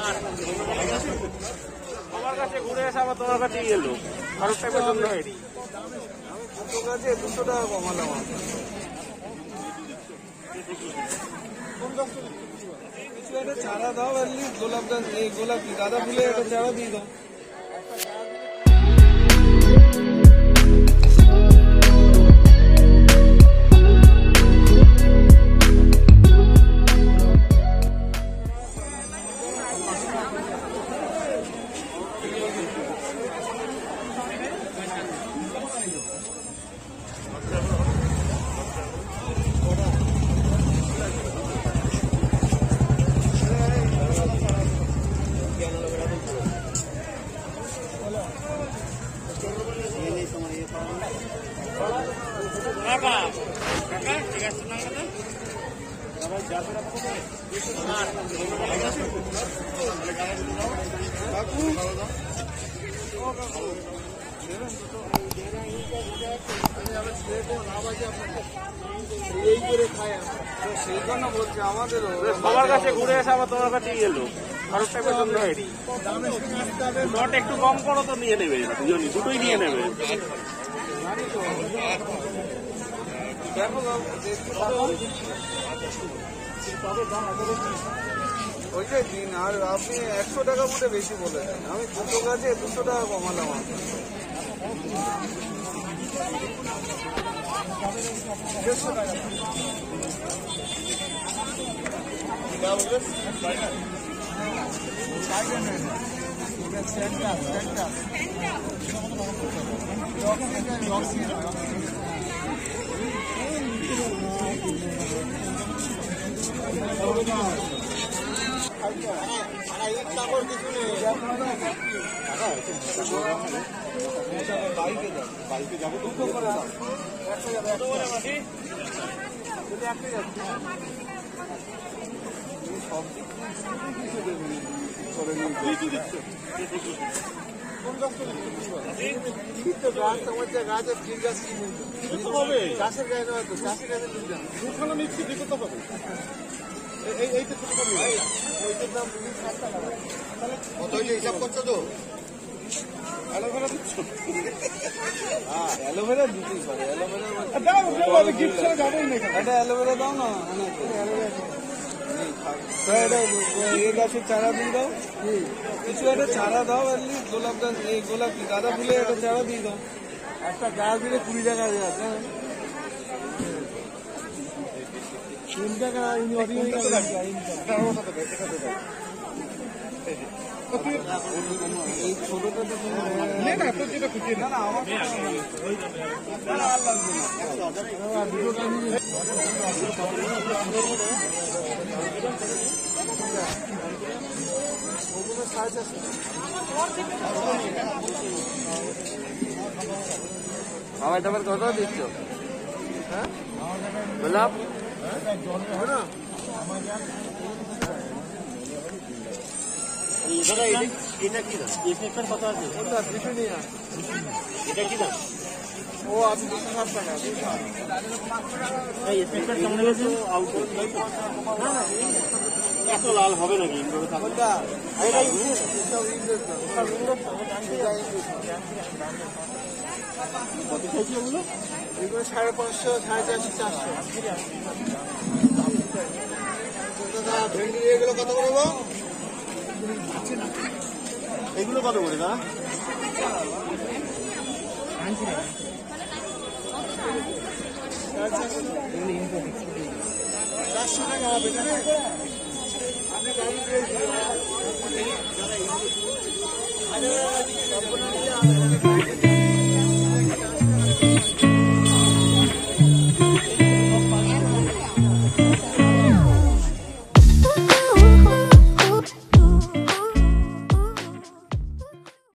আমার কাছে ঘুরে এসে আবার তোমার কাছে এলো আরো টাকা জন্য হয়নি। আমি কাছে 200 টাকা কমালাম। কিছু একটা চারা দাও, গোলাপ গাছ, এই গোলাপ গাঁদা ফুলের একটা চারা দিয়ে দাও। সবার কাছে ঘুরে এসে আবার তোমার কাছে এলো আরো টাকা জন্য হয়নি। নট একটু কম করো তো নিয়ে নেবে, দুজনই দুটোই নিয়ে নেবে। ওইটাই দিন। আর আপনি 100 টাকা মধ্যে বেশি বলেছেন, আমি 200 গাছে 200 টাকা কমালাম। বাইকে যাবো দুটো করে দাও, সব দিক গাছের ঠিক আছে গাছের গায়ে নয় তো, গাছের গাছে দুখানে নিচ্ছি দিতে তো হবে। এইটা ছোট ওইটার দাম 60 টাকা। কত হিসাব করছো তো? অ্যালোভেরা দিচ্ছ? হ্যাঁ অ্যালোভেরা দিতেই পারে। একটা অ্যালোভেরা দাও না। এই গাছের চারা দিয়ে দাও, কিছু একটা চারা দাও। গোলাপ গাছ, এই গোলাপ গাঁদা ফুলের একটা চারা দিয়ে দাও। একটা গাছ দিলে 20 টাকা আছে। 3 টাকা এই ছোটটা তো যেটা খুঁজে না আমার আমার টাকার কত দিচ্ছ? হ্যাঁ গোলাপ না এটা কি দাম? এফএফের কত আছে? ওটা 200 নিয়ে আস। এটা কি দাম? ও আছে 260 টাকা। এই এফএফের কেমন গেছে? আউটডোর না না এত লাল হবে নাকি ইনডোরে থাকলে? কোনটা? এটা ইউজ সব ইউজ সব ইউজ কত চাইছি ওগুলো? এগুলো 550, 450, 400। ভেন্ডি এগুলো কত করে গো? এগুলো কত করে দাদা? 400 টাকা হবে। আপনি